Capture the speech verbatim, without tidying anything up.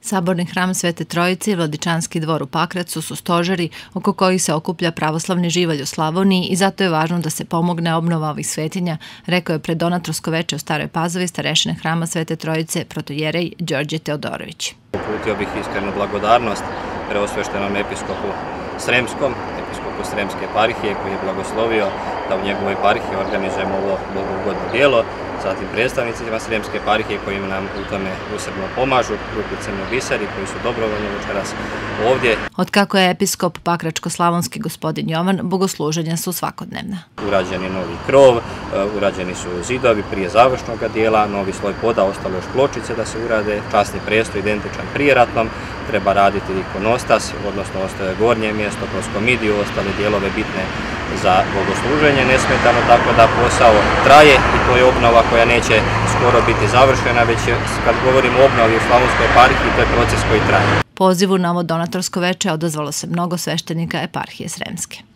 Saborni hram Svete Trojice i Vladičanski dvor u Pakracu su stožeri oko kojih se okuplja pravoslavni živalj u Slavoniji i zato je važno da se pomogne obnova ovih svetinja, rekao je pred donatorsko veče u Staroj Pazovi starešine hrama Svete Trojice protojerej Đorđe Teodorović. Uputio bih iskrenu blagodarnost preosveštenom episkopu Sremskom, episkopu Sremske eparhije koji je blagoslovio da u njegovoj eparhiji organizujemo ovo bogugodno djelo, zatim predstavnicima Sremske eparhije koji nam u tome usredno pomažu, grupi Crni biseri koji su dobrovoljno večeras ovdje. Otkako je episkop pakračko-slavonski gospodin Jovan, bogosluženja su svakodnevna. Urađen je novi krov, urađeni su zidovi prije završnog dijela, novi sloj poda, ostalo još pločice da se urade, časni prijestolj identičan prijeratnom, treba raditi ikonostas, odnosno ostaje gornje mjesto kroz komidiju, ostale dijelove bitne za bogosluženje nesmetano, tako da posao traje i to je obnova koja neće skoro biti završena, već kad govorimo o obnovi u Slavonskoj eparhiji, to je proces koji traje. Pozivu na ovo donatorsko veče odazvalo se mnogo sveštenika eparhije Sremske.